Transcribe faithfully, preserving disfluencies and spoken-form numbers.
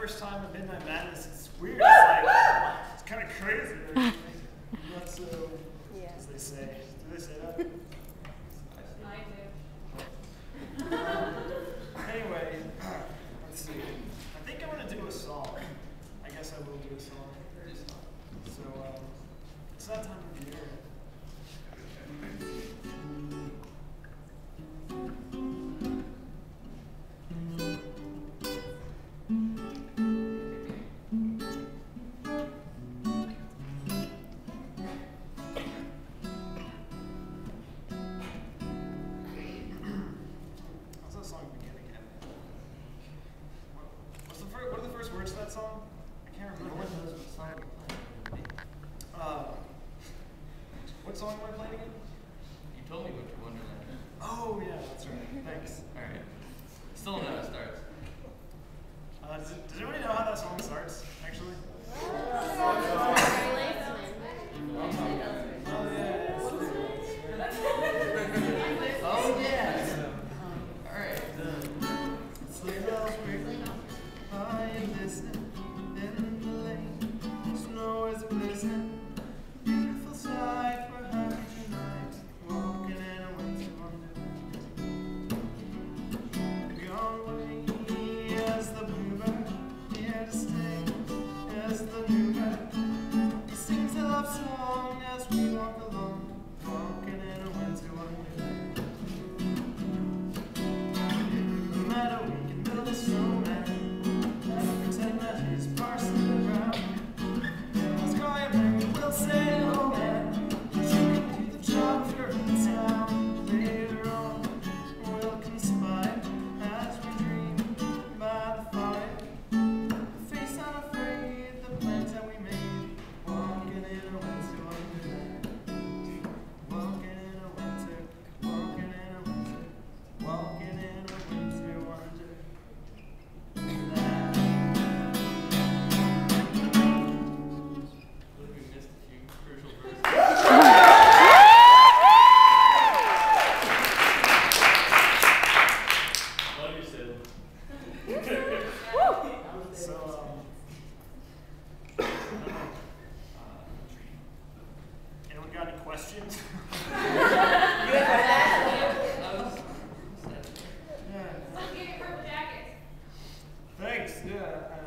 first time at Midnight Madness. It's weird. It's like, it's kind of crazy. Not so, yeah. As they say. Do they say that? I do. Um, anyway, let's see. I think I'm going to do a song. I guess I will do a song. So, um, it's that time of year. Song? I can't remember. What was the song we're playing? Uh, what song am I playing again? You told me Winter Wonderland. Oh, yeah, that's right. Thanks. All right. Still don't know how it starts. Uh, does, it, does anybody know how that song starts, actually? Oh, yeah. Oh, yeah. All right. Sleigh bells ring, I listen in the lane. Snow is blizzing, beautiful sight. We're happy tonight, walking in a winter wonderland. Gone away as the bluebird, here to stay as the new bird. He sings a love song as we walk along, walking in a winter wonderland. No matter we can build a snowman, pretend that he's parsing the ground. Let's go and we'll say hello, man. You can do the job if you're in town. Later on, we'll conspire as we dream by the fire. Face unafraid, the plans that we made. Walking in a winter wonderland. Walking in a winter, walking in a winter, walking in a winter wonderland. Questions? Thanks. Yeah.